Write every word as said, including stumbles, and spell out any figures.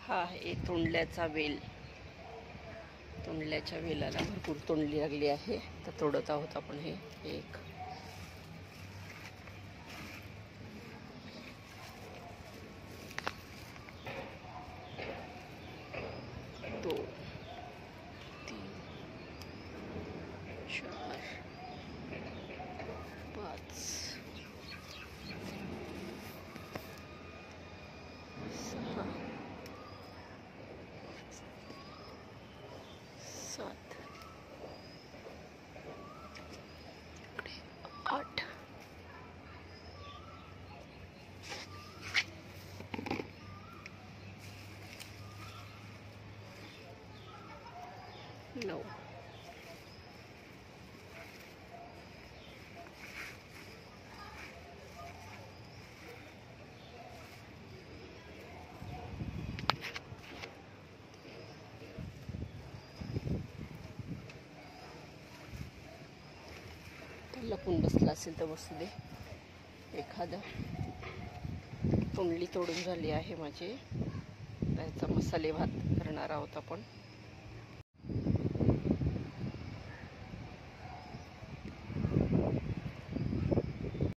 हा आहे तोंडल्याचा वेल. तोंडल्याच्या वेलाला भरपूर तोंडली लागली आहे, तर तोडत आहोत आपण. हे एक दोन तीन चार पाच सहा सात आठ नऊ लपून बसला असेल तर बसू दे. एखादा तोंडली तोडून झाली आहे माझी. त्याचा मसाले भात करणार आहोत आपण.